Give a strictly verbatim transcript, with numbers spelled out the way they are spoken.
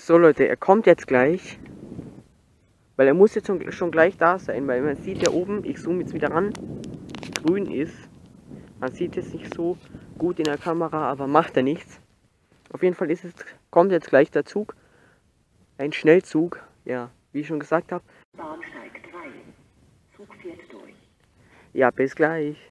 So Leute, er kommt jetzt gleich. Weil er muss jetzt schon, schon gleich da sein, weil man sieht ja oben, ich zoome jetzt wieder ran, grün ist. Man sieht es nicht so gut in der Kamera, aber macht er nichts. Auf jeden Fall ist es, kommt jetzt gleich der Zug. Ein Schnellzug, ja, wie ich schon gesagt habe. Bahnsteig drei. Zug fährt durch. Ja, bis gleich.